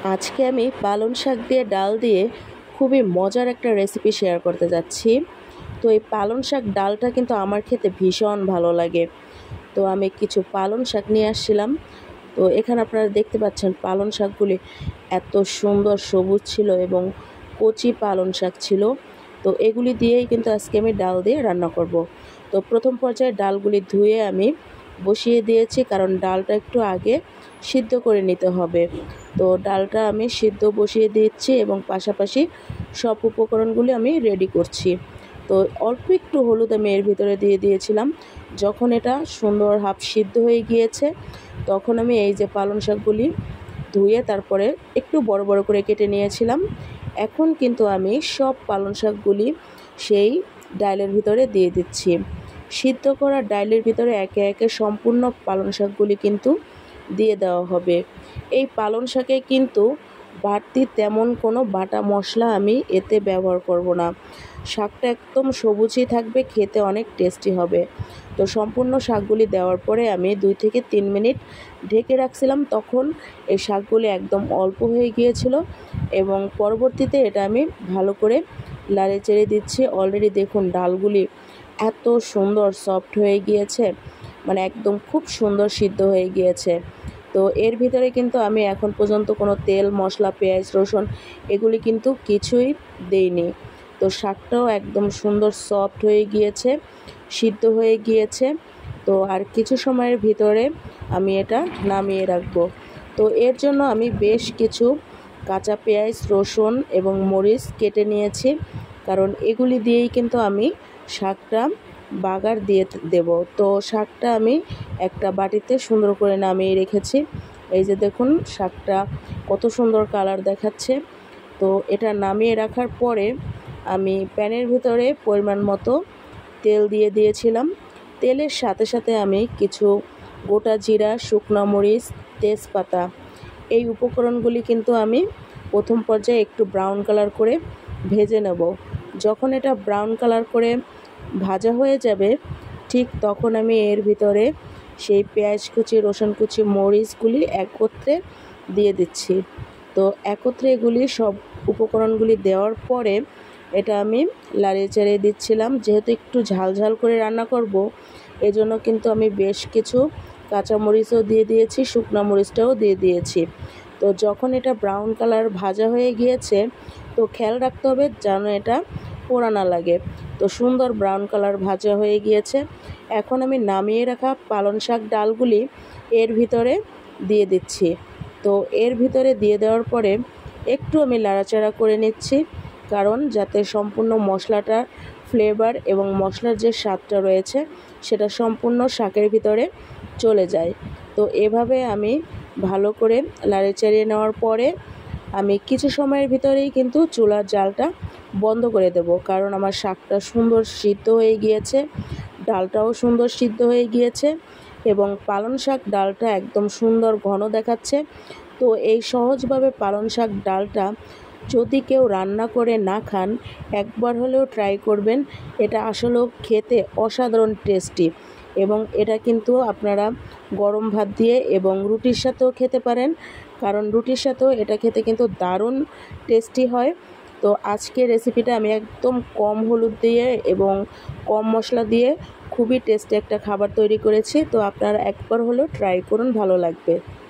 আজকে আমি পালং শাক দিয়ে ডাল দিয়ে খুবই মজার একটা রেসিপি শেয়ার করতে যাচ্ছি। তো এই পালং শাক ডালটা কিন্তু আমার খেতে ভীষণ ভালো লাগে। তো আমি কিছু পালং শাক নিয়ে আসছিলাম। তো এখানে আপনারা দেখতে পাচ্ছেন পালং শাকগুলি এত সুন্দর সবুজ ছিল এবং কচি পালং শাক ছিল। তো এগুলি দিয়েই কিন্তু আজকে আমি ডাল দিয়ে রান্না করব। তো প্রথম পর্যায়ে ডালগুলি ধুয়ে আমি বসিয়ে দিয়েছি, কারণ ডালটা একটু আগে সিদ্ধ করে নিতে হবে। তো ডালটা আমি সিদ্ধ বসিয়ে দিচ্ছি এবং পাশাপাশি সব উপকরণগুলি আমি রেডি করছি। তো অল্প একটু হলুদ আমি এর ভিতরে দিয়ে দিয়েছিলাম। যখন এটা সুন্দর হাফ সিদ্ধ হয়ে গিয়েছে, তখন আমি এই যে পালং শাকগুলি ধুয়ে তারপরে একটু বড় বড় করে কেটে নিয়েছিলাম। এখন কিন্তু আমি সব পালং শাকগুলি সেই ডালের ভিতরে দিয়ে দিচ্ছি। সিদ্ধ করা ডালের ভিতরে একে একে সম্পূর্ণ পালং শাকগুলি কিন্তু দিয়ে দেওয়া হবে। এই পালং শাকে কিন্তু বাড়তি তেমন কোনো বাটা মশলা আমি এতে ব্যবহার করব না। শাকটা একদম সবুজই থাকবে, খেতে অনেক টেস্টি হবে। তো সম্পূর্ণ শাকগুলি দেওয়ার পরে আমি 2 থেকে 3 মিনিট ঢেকে রাখছিলাম, তখন এই শাকগুলি একদম অল্প হয়ে গিয়েছিল এবং পরবর্তীতে এটা আমি ভালো করে লাড়ে চেড়ে দিচ্ছি। অলরেডি দেখুন ডালগুলি এত সুন্দর সফট হয়ে গিয়েছে, মানে একদম খুব সুন্দর সিদ্ধ হয়ে গিয়েছে। তো এর ভিতরে কিন্তু আমি এখন পর্যন্ত কোনো তেল মশলা পেঁয়াজ রসুন এগুলি কিন্তু কিছুই দেইনি। তো শাকটাও একদম সুন্দর সফট হয়ে গিয়েছে, সিদ্ধ হয়ে গিয়েছে। তো আর কিছু সময়ের ভিতরে আমি এটা নামিয়ে রাখবো। তো এর জন্য আমি বেশ কিছু কাঁচা পেঁয়াজ রসুন এবং মরিচ কেটে নিয়েছি, কারণ এগুলি দিয়েই কিন্তু আমি শাকটা বাগার দিয়ে দেব। তো শাকটা আমি একটা বাটিতে সুন্দর করে নামিয়ে রেখেছি। এই যে দেখুন শাকটা কত সুন্দর কালার দেখাচ্ছে। তো এটা নামিয়ে রাখার পরে আমি প্যানের ভিতরে পরিমাণ মতো তেল দিয়ে দিয়েছিলাম। তেলের সাথে সাথে আমি কিছু গোটা জিরা, শুকনো মরিচ, তেজপাতা এই উপকরণগুলি কিন্তু আমি প্রথম পর্যায়ে একটু ব্রাউন কালার করে ভেজে নেব। যখন এটা ব্রাউন কালার করে ভাজা হয়ে যাবে, ঠিক তখন আমি এর ভিতরে সেই পেঁয়াজ কুচি, রসুন কুচি, মরিচগুলি একত্রে দিয়ে দিচ্ছি। তো একত্রে এগুলি সব উপকরণগুলি দেওয়ার পরে এটা আমি লাড়িয়ে চাড়িয়ে দিচ্ছিলাম। যেহেতু একটু ঝাল ঝাল করে রান্না করব, এজন্য কিন্তু আমি বেশ কিছু কাঁচামরিচও দিয়ে দিয়েছি, শুকনো মরিচটাও দিয়ে দিয়েছি। তো যখন এটা ব্রাউন কালার ভাজা হয়ে গিয়েছে, তো খেয়াল রাখতে হবে যেন এটা পোড়া না লাগে। তো সুন্দর ব্রাউন কালার ভাজা হয়ে গিয়েছে। এখন আমি নামিয়ে রাখা পালং শাক ডালগুলি এর ভিতরে দিয়ে দিচ্ছি। তো এর ভিতরে দিয়ে দেওয়ার পরে একটু আমি নাড়াচাড়া করে নিচ্ছি, কারণ যাতে সম্পূর্ণ মশলাটার ফ্লেভার এবং মশলার যে স্বাদটা রয়েছে সেটা সম্পূর্ণ শাকের ভিতরে চলে যায়। তো এভাবে আমি ভালো করে নাড়ে চাড়িয়ে নেওয়ার পরে আমি কিছু সময়ের ভিতরেই কিন্তু চুলার জালটা বন্ধ করে দেব, কারণ আমার শাকটা সুন্দর সিদ্ধ হয়ে গিয়েছে, ডালটাও সুন্দর সিদ্ধ হয়ে গিয়েছে এবং পালং শাক ডালটা একদম সুন্দর ঘন দেখাচ্ছে। তো এই সহজভাবে পালং শাক ডালটা যদি কেউ রান্না করে না খান, একবার হলেও ট্রাই করবেন। এটা আসলেও খেতে অসাধারণ টেস্টি এবং এটা কিন্তু আপনারা গরম ভাত দিয়ে এবং রুটির সাথেও খেতে পারেন, কারণ রুটির সাথেও এটা খেতে কিন্তু দারুণ টেস্টি হয়। তো আজকের রেসিপিটা আমি একদম কম হলুদ দিয়ে এবং কম মশলা দিয়ে খুবই টেস্টি একটা খাবার তৈরি করেছি। তো আপনারা একবার হলেও ট্রাই করুন, ভালো লাগবে।